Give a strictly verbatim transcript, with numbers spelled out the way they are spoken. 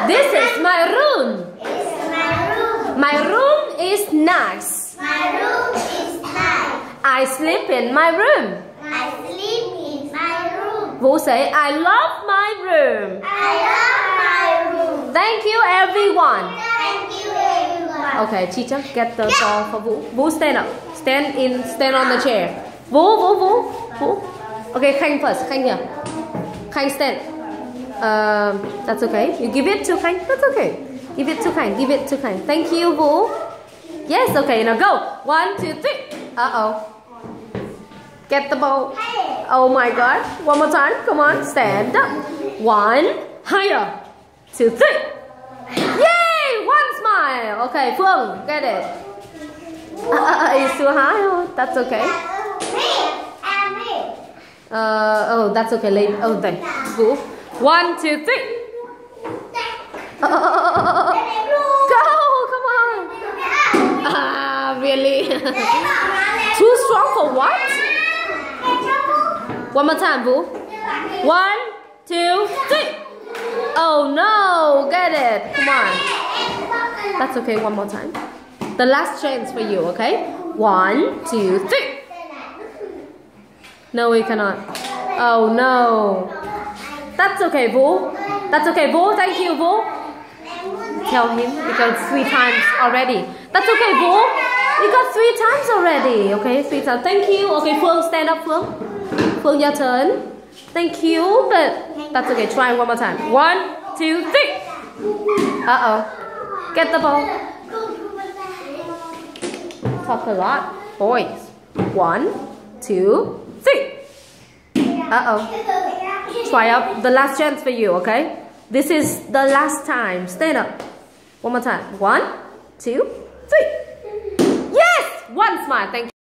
This is my room. It's my room. My room is nice. My room is nice. I sleep in my room. I sleep in my room. Vũ say I love my room. I love my room. Thank you everyone. Thank you everyone. Okay, teacher, get the ball for Vũ. Vũ, stand up. Stand in, stand on the chair. Vũ, Vũ, Vũ, Vũ. Okay, Khanh first. Khanh here. Khanh stand. Um, that's okay. You give it to Khanh. That's okay. Give it to Khanh. Give it to Khanh. Thank you, Vũ. Yes, okay. Now go. One, two, three. Uh oh. Get the ball. Oh my God. One more time. Come on. Stand up. One. Higher. Two, three. Yay! One smile. Okay, Phương, get it. Uh, uh, it's too high. Oh, that's okay. Uh, oh, that's okay. Late. Oh, then. Vũ. One, two, three. Uh, uh, uh, uh, uh. Go! Come on. Ah, really? Too strong for what? One more time, Vũ. One, two, three. Oh no, get it. Come on. That's okay, one more time. The last chance for you, okay? One, two, three. No, we cannot. Oh no. That's okay, Vũ. That's okay, Vũ. Thank you, Vũ. Tell him you got three times already. That's okay, Vũ. You got three times already. Okay, three times. Thank you. Okay, Phương, stand up, Phương. Phương, your turn. Thank you, but that's okay. Try one more time. One, two, three. Uh-oh. Get the ball. Talk a lot. Boys. One, two, three. Uh-oh. Try up. The last chance for you, okay? This is the last time. Stand up. One more time. One, two, three. Yes! One smile. Thank you.